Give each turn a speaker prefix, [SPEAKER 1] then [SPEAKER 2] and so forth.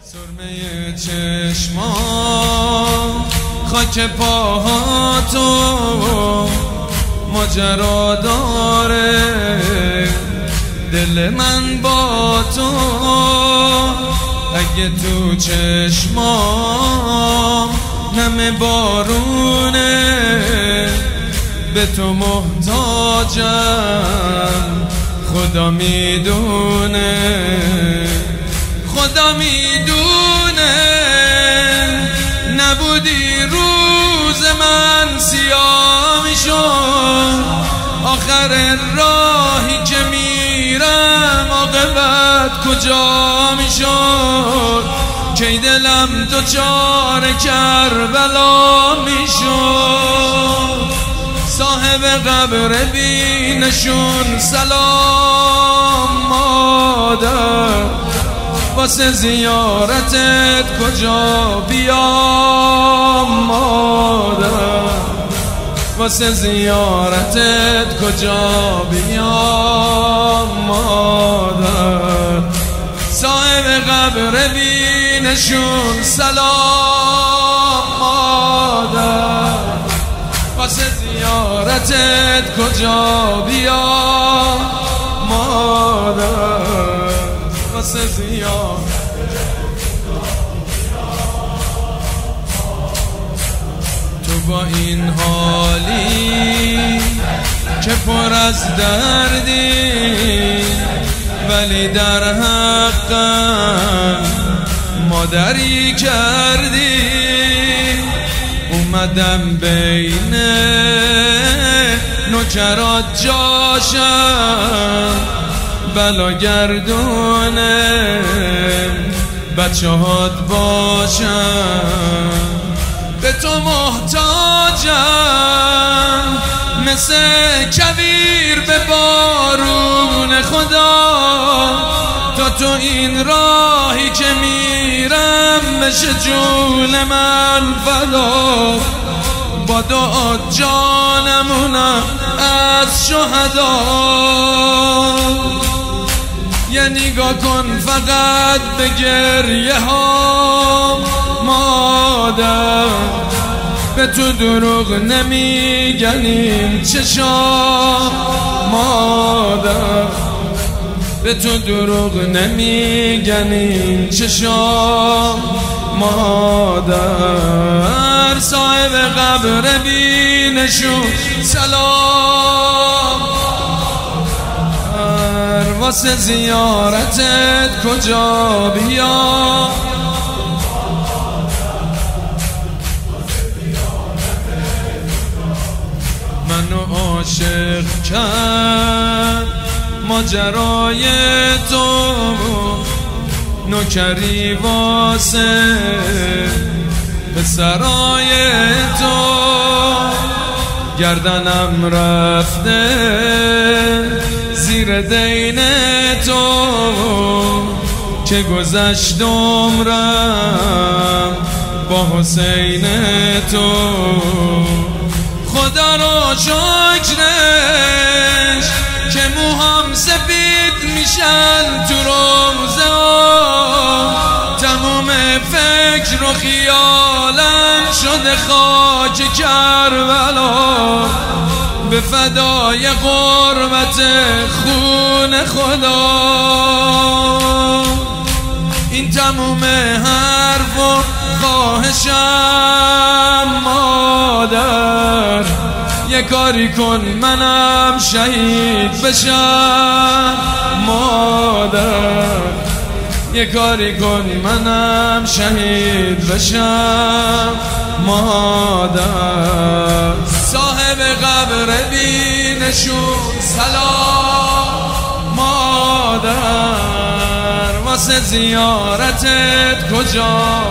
[SPEAKER 1] سرمه چشمان خاک پاهاتو ماجرا داره، دل من با تو اگه تو چشمام نم بارونه، به تو محتاجم خدا میدونه، خدا میدونه. نبودی روز من سیاه میشد، آخر راهی که میرم عاقبت کجا میشد، کی دلم دوچار کربلا میشد. صاحب قبر بی نشون سلام مادر، واسه زیارتت کجا بیام مادر، واسه زیارتت کجا بیام مادر. صاحب قبر بی نشون سلام مادر، واسه زیارتت کجا بیام مادر، واسه زیارتت. تو با این حالی که پر از دردی، ولی در حقم مادری کردی. اومدم بین نوکرات جاشم، بلا گردونه بچه هات باشم. به تو محتاجم مثل کویر به بارون خدا، تا تو این راهی که میرم بشه جون من فدا. با دعا جانمونم از شهدا، یه نگاه کن فقط به گریه ها مادر. به تو دروغ نمیگن این چشام مادر، به تو دروغ نمیگن این چشام مادر. صاحب قبر بی نشون سلام، واسه زیارتت کجا بیام. منو عاشق کرد ماجرای تو، نوکری واسه پسرای تو. گردنم رفته زیر دین تو، که گذشت عمرم با حسین تو. خدا رو شکرش که موهام سفید میشن تو روزه ها، تموم فکر و خیالم شده خاک کربلا. به فدای قربت خون خدا، این تموم حرف و خواهشم مادر. یه کاری کن منم شهید بشم مادر، یه کاری کن منم شهید بشم مادر. صاحب قبر بی نشون سلام مادر، واسه زیارتت کجا